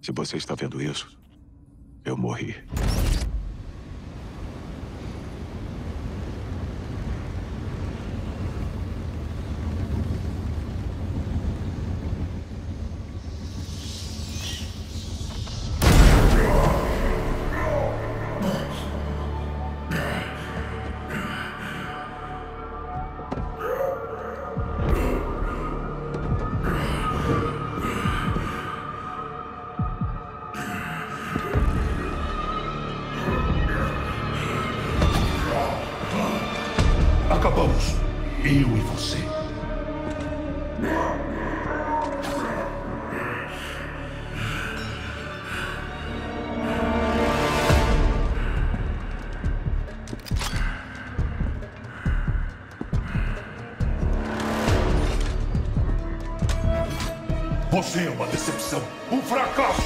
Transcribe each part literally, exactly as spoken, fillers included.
Se você está vendo isso, eu morri. Acabamos. Eu e você. Você é uma decepção. Um fracasso.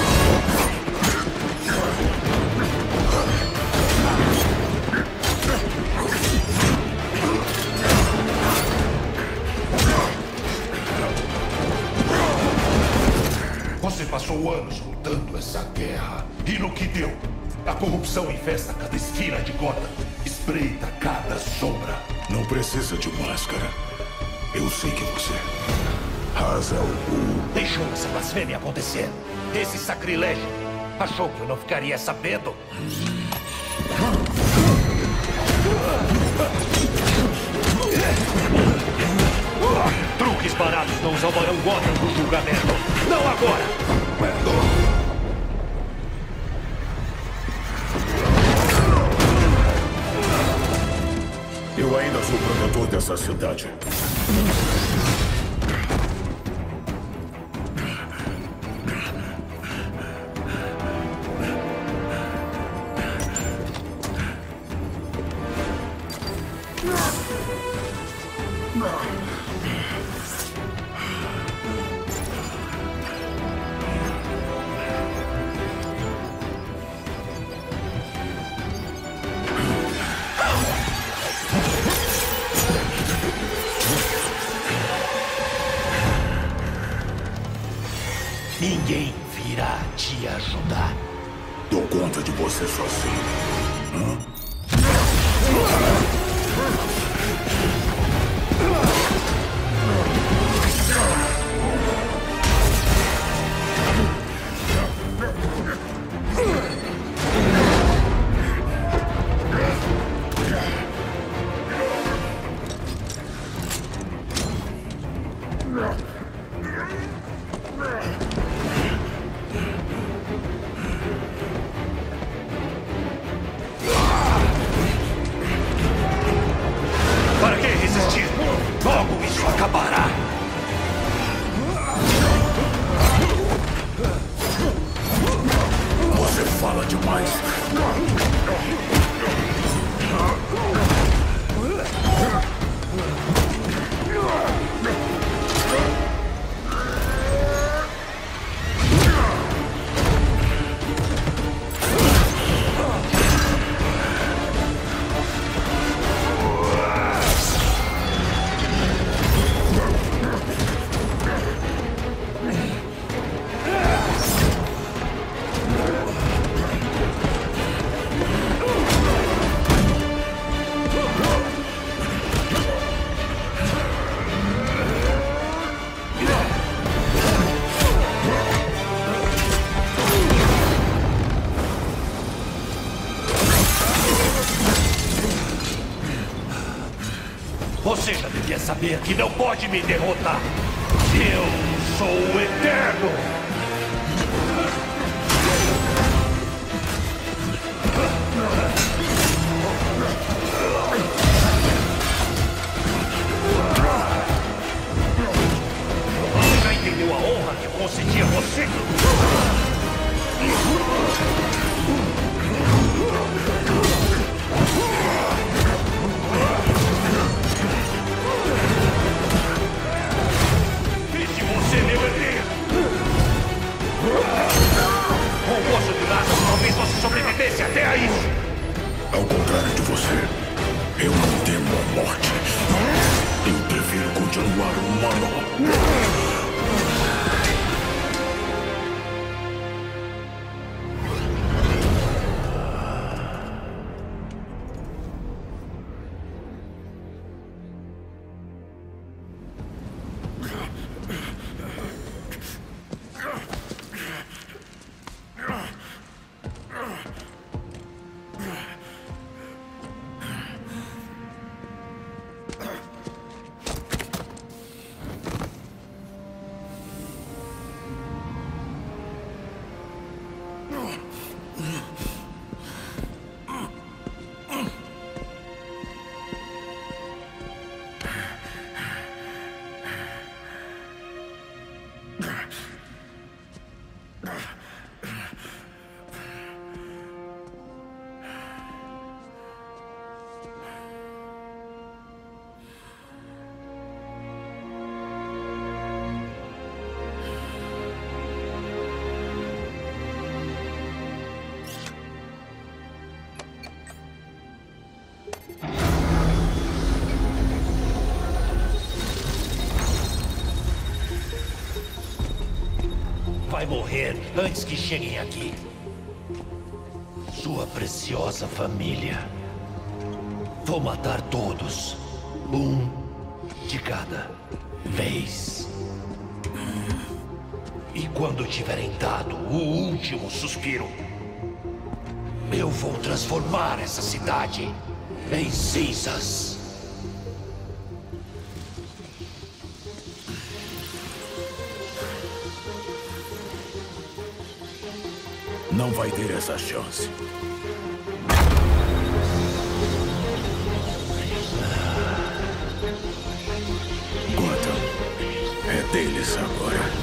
Você passou anos lutando essa guerra. E no que deu? A corrupção infesta cada esquina de Gotham. Espreita cada sombra. Não precisa de máscara. Eu sei que você... Ra's al Ghul deixou essa blasfêmia acontecer. Esse sacrilégio. Achou que eu não ficaria sabendo? Truques baratos não salvarão Gotham do julgamento. Não agora! Eu ainda sou protetor dessa cidade. Ninguém virá te ajudar. Dou conta de você sozinho. Hã? Para que resistir? Logo isso acabará. Você fala demais. Você já devia saber que não pode me derrotar. Eu sou o Eterno. Você já entendeu a honra que eu concedi a você? Talvez você sobrevivesse até a isso. Ao contrário de você, eu não temo a morte. Eu prefiro continuar humano. morrer antes que cheguem aqui. Sua preciosa família. Vou matar todos. Um de cada vez. E quando tiverem dado o último suspiro, eu vou transformar essa cidade em cinzas. Não vai ter essa chance. Gotham é deles agora.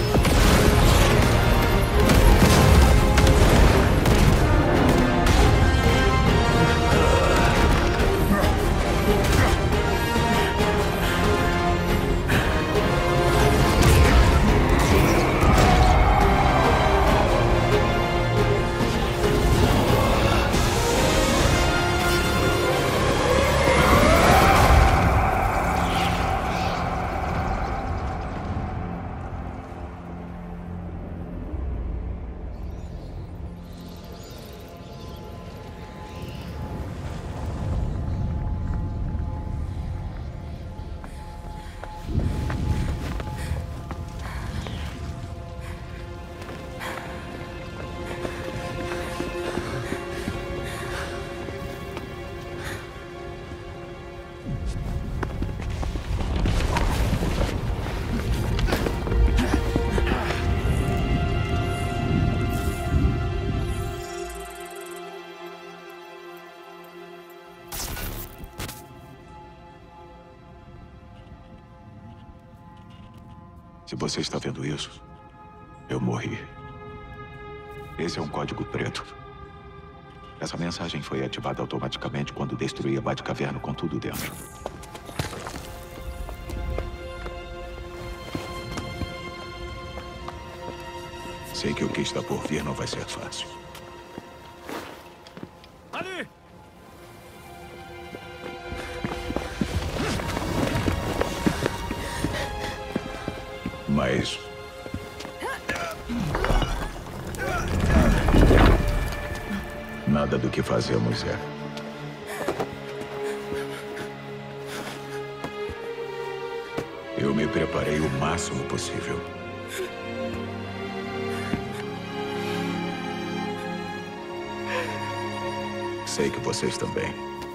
Se você está vendo isso, eu morri. Esse é um código preto. Essa mensagem foi ativada automaticamente quando destruí a Batcaverna com tudo dentro. Sei que o que está por vir não vai ser fácil. Ali! Mas... nada do que fazemos é... Eu me preparei o máximo possível. Sei que vocês também.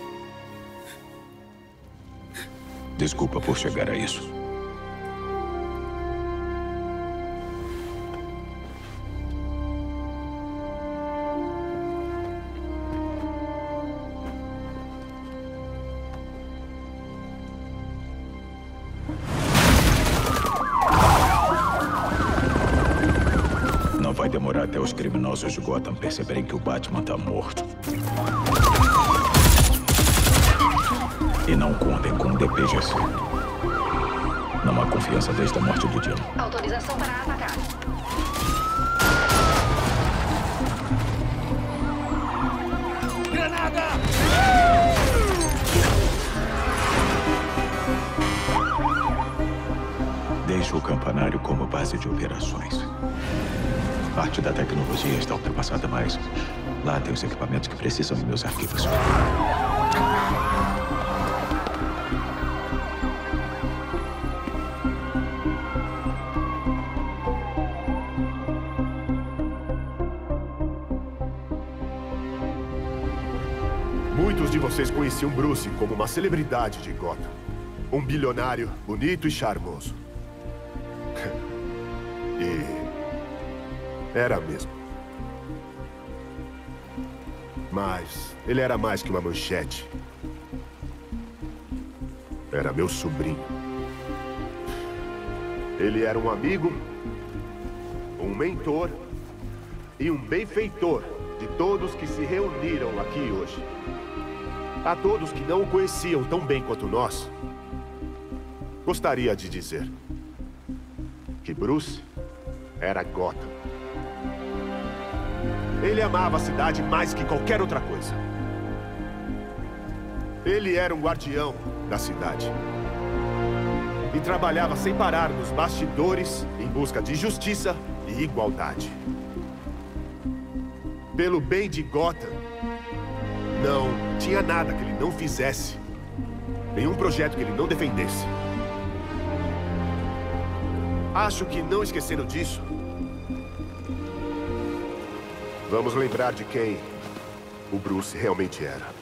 Desculpa por chegar a isso. Não vai demorar até os criminosos de Gotham perceberem que o Batman tá morto. E não contem com o D P G C. Não há confiança desde a morte do Dino. Autorização para atacar. Granada! Deixo o campanário como base de operações. Parte da tecnologia está ultrapassada, mas lá tem os equipamentos que precisam em meus arquivos. Muitos de vocês conheciam Bruce como uma celebridade de Gotham. Um bilionário bonito e charmoso. E... era mesmo. Mas ele era mais que uma manchete. Era meu sobrinho. Ele era um amigo, um mentor e um benfeitor de todos que se reuniram aqui hoje. A todos que não o conheciam tão bem quanto nós, gostaria de dizer que Bruce era Gotham. Ele amava a cidade mais que qualquer outra coisa. Ele era um guardião da cidade. E trabalhava sem parar nos bastidores em busca de justiça e igualdade. Pelo bem de Gotham, não tinha nada que ele não fizesse. Nenhum projeto que ele não defendesse. Acho que não esquecendo disso, vamos lembrar de quem o Bruce realmente era.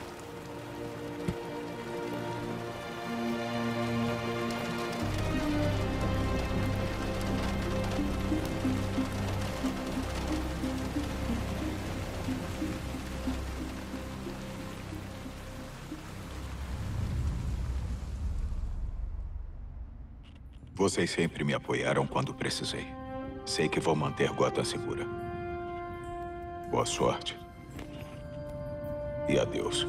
Vocês sempre me apoiaram quando precisei. Sei que vou manter Gotham segura. Boa sorte. E adeus.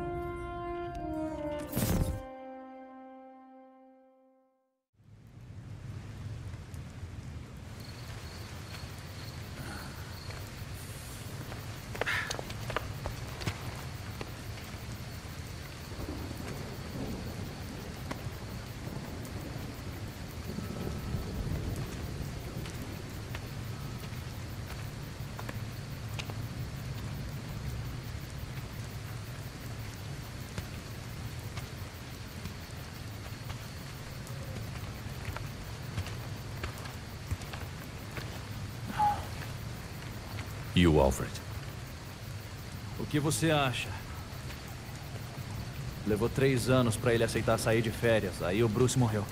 E o Alfred? O que você acha? Levou três anos pra ele aceitar sair de férias. Aí o Bruce morreu.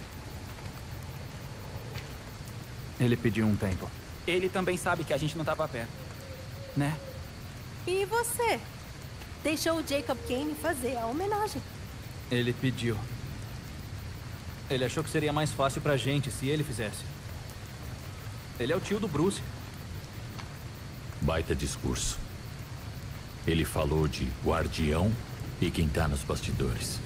Ele pediu um tempo. Ele também sabe que a gente não tava perto, né? E você? Deixou o Jacob Kane fazer a homenagem. Ele pediu. Ele achou que seria mais fácil pra gente se ele fizesse. Ele é o tio do Bruce. Baita discurso. Ele falou de guardião e quem tá nos bastidores.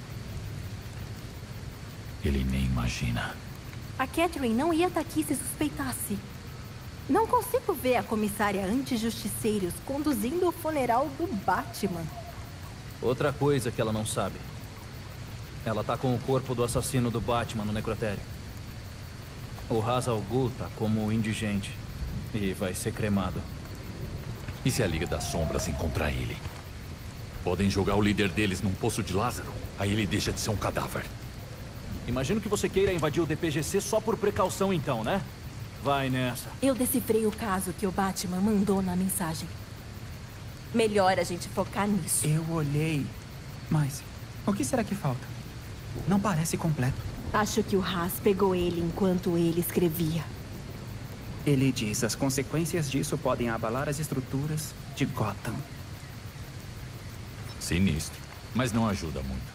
Ele nem imagina. A Catherine não ia estar aqui se suspeitasse. Não consigo ver a comissária anti-justiceiros conduzindo o funeral do Batman. Outra coisa que ela não sabe. Ela tá com o corpo do assassino do Batman no necrotério. O Ra's al Ghul tá como indigente e vai ser cremado. E se a Liga das Sombras encontrar ele? Podem jogar o líder deles num poço de Lázaro. Aí ele deixa de ser um cadáver. Imagino que você queira invadir o D P G C só por precaução então, né? Vai nessa. Eu decifrei o caso que o Batman mandou na mensagem. Melhor a gente focar nisso. Eu olhei, mas o que será que falta? Não parece completo. Acho que o Ra's pegou ele enquanto ele escrevia. Ele diz, as consequências disso podem abalar as estruturas de Gotham. Sinistro, mas não ajuda muito.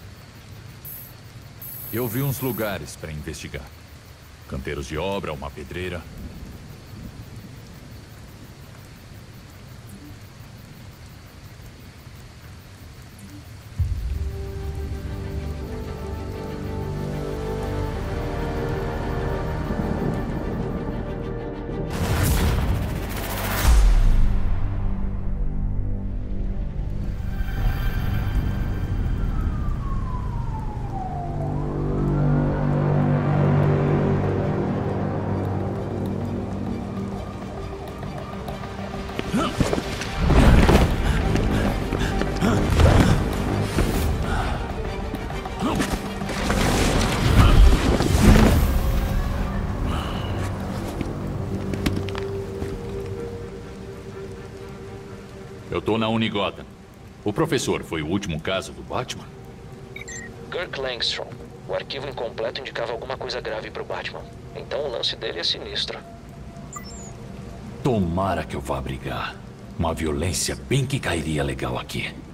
Eu vi uns lugares para investigar. Canteiros de obra, uma pedreira. Eu tô na Unigotham. O professor foi o último caso do Batman? Kirk Langstrom. O arquivo incompleto indicava alguma coisa grave pro Batman. Então o lance dele é sinistro. Tomara que eu vá brigar. Uma violência bem que cairia legal aqui.